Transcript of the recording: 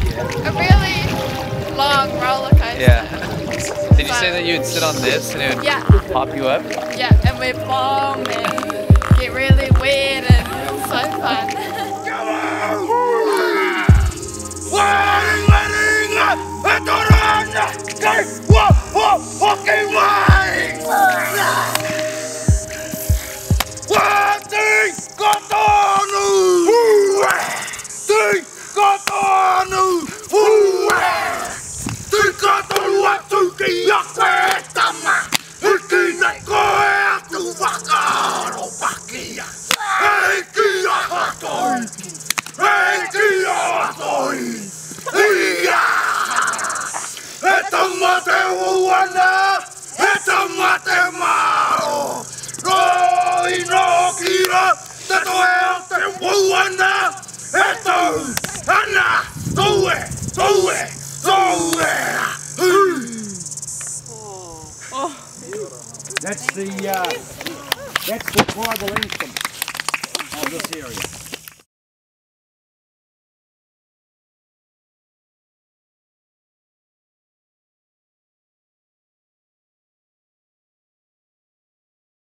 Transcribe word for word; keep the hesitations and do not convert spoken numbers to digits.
a really long roller coaster. Yeah. Did you say that you'd sit on this and it would yeah. pop you up? Yeah, and we bomb and get really weird and it's so fun. That's the uh, that's the tribal anthem of this area.